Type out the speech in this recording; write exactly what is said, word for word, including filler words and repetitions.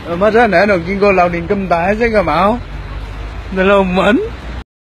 Masa na ano gingo law ning kamta sa ka mao. Dalaw man.